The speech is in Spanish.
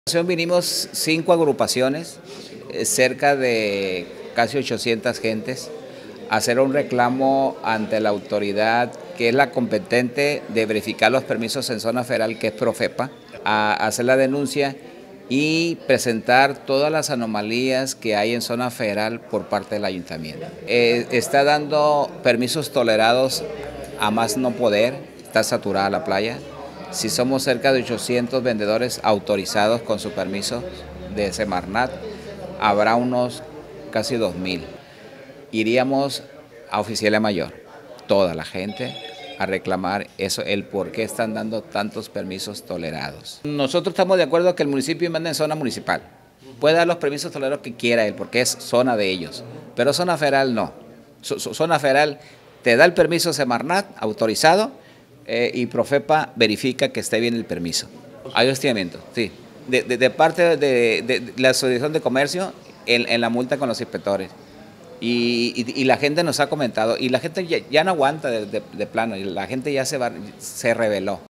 Vinimos 5 agrupaciones, cerca de casi 800 gentes, a hacer un reclamo ante la autoridad que es la competente de verificar los permisos en zona federal, que es Profepa, a hacer la denuncia y presentar todas las anomalías que hay en zona federal por parte del ayuntamiento. Está dando permisos tolerados a más no poder, está saturada la playa. Si somos cerca de 800 vendedores autorizados con su permiso de Semarnat, habrá unos casi 2000. Iríamos a Oficialía Mayor, toda la gente, a reclamar eso, el por qué están dando tantos permisos tolerados. Nosotros estamos de acuerdo que el municipio manda en zona municipal. Puede dar los permisos tolerados que quiera él, porque es zona de ellos, pero zona federal no. Zona federal te da el permiso Semarnat autorizado, y Profepa verifica que esté bien el permiso. Hay hostigamiento, sí. De parte de la Asociación de Comercio en la multa con los inspectores. Y la gente nos ha comentado, y la gente ya no aguanta de plano, y la gente ya se rebeló.